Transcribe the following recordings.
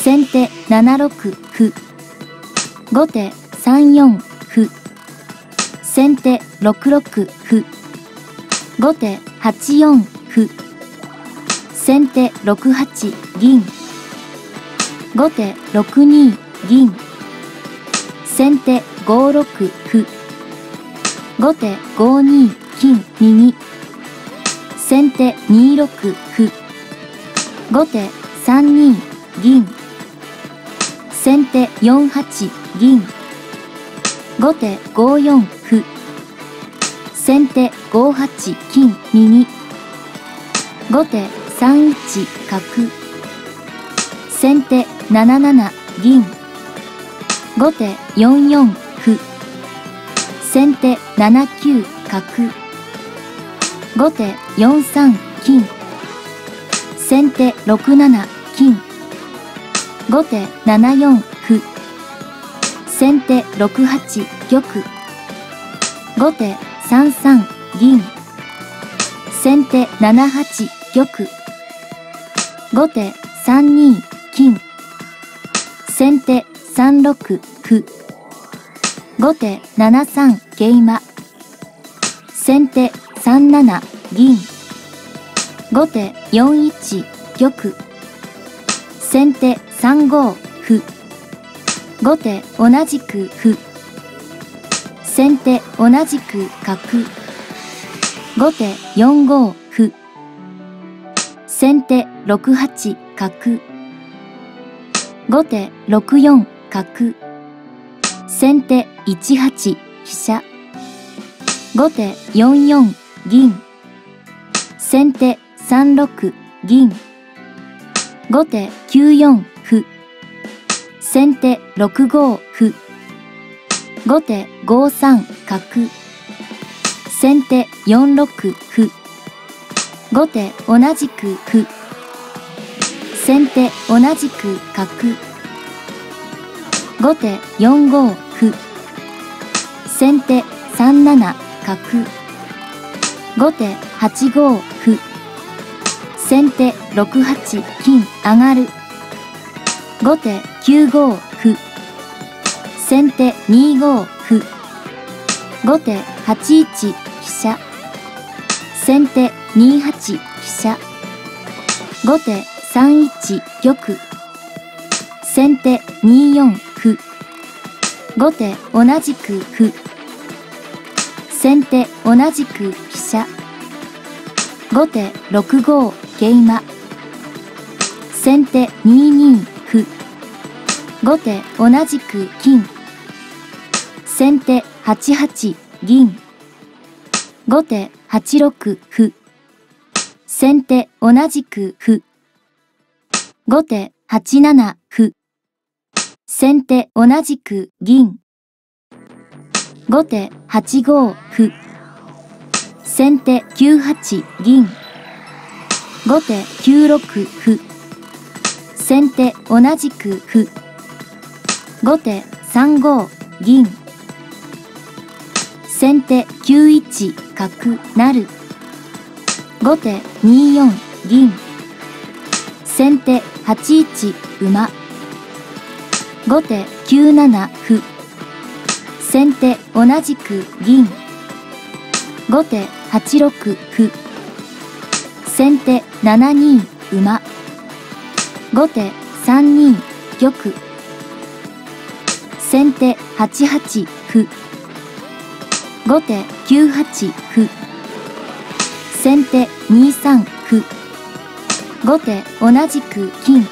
先手7六歩。後手3四歩。先手6六歩。後手8四歩。先手6八銀。後手6二銀。先手5六歩。後手5二金右。先手2六歩。後手3二銀。先手4八銀。後手5四歩。先手5八金右。後手3一角。先手7七銀。後手4四歩。先手7九角。後手4三金。先手6七金。後手7四歩。先手6八玉。後手3三銀。先手7八玉。後手3二金。先手3六歩。後手7三桂馬。先手3七銀。後手4一玉。先手3五歩。後手同じく歩。先手同じく角。後手4五歩。先手6八角。後手6四角。先手1八飛車。後手4四銀。先手3六銀。後手9四歩。先手6五歩。後手5三角。先手4六歩。後手同じく歩。先手同じく角。後手4五歩。先手3七角。後手8五歩。先手6八金上がる。後手9五歩。先手2五歩。後手8一飛車。先手2八飛車。後手3一玉。先手2四歩。後手同じく歩。先手同じく飛車。後手6五桂馬。先手2二歩。後手同じく金。先手8八銀。後手8六歩。先手同じく歩。後手8七歩。先手同じく銀。後手8五歩。先手9八銀。後手9六歩。先手同じく歩。後手3五銀。先手9一角成。後手2四銀。先手8一馬。後手9七歩。先手同じく銀。後手8六歩。先手7二馬。後手3二玉。先手8八歩。後手9八歩。先手2三歩。後手同じく金。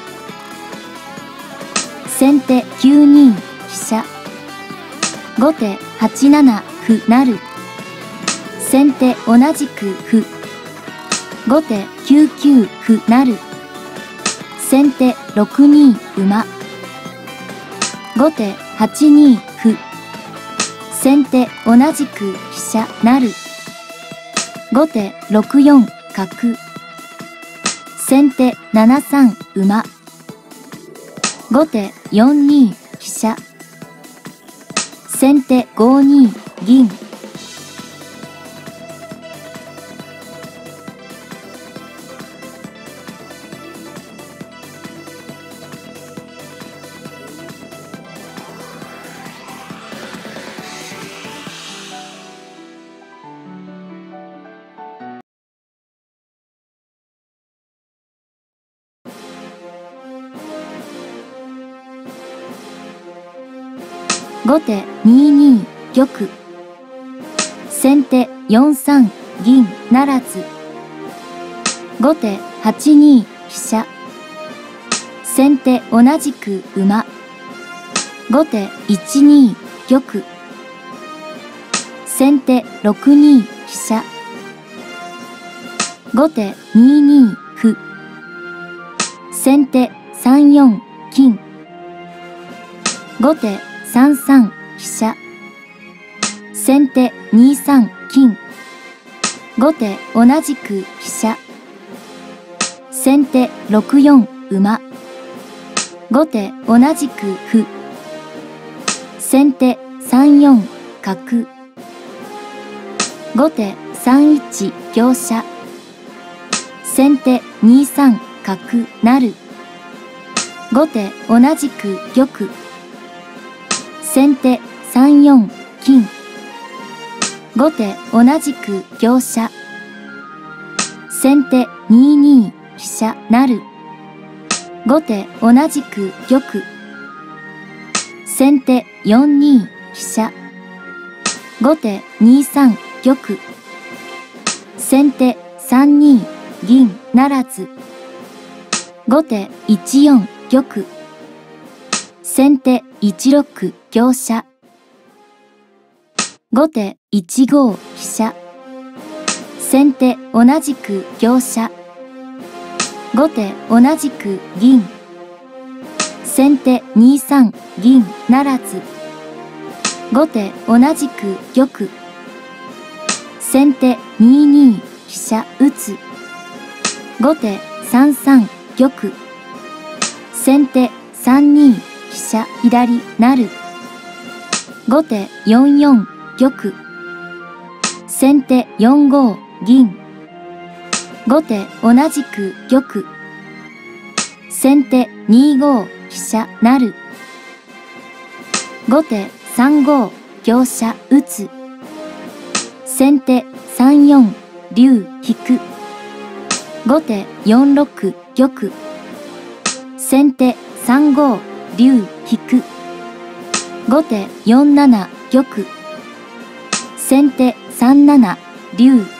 先手9二飛車。後手8七歩成。先手同じく歩。後手9九歩成。先手6二馬。後手8二歩。先手同じく飛車成。後手6四角。先手7三馬。後手4二飛車。先手5二銀。 後手2二玉。先手4三銀不成。後手8二飛車。先手同じく馬。後手1二玉。先手6二飛車。後手2二歩。先手3四金。後手3三飛車。先手2三金。後手同じく飛車。先手6四馬。後手同じく歩。先手3四角。後手3一香車。先手2三角成。後手同じく玉。先手3四金。後手同じく香車。先手2二飛車成。後手同じく玉。先手4二飛車。後手2三玉。先手3二銀不成。後手1四玉。先手1六香車。後手1五飛車。先手同じく香車。後手同じく銀。先手2三銀不成。後手同じく玉。先手2二飛車打つ。後手3三玉。先手3二飛車左成。後手4四玉。先手4五銀。後手同じく玉。先手2五飛車成。後手3五香車打つ。先手3四竜引く。後手4六玉。先手3五竜引く。後手4七玉。先手3七竜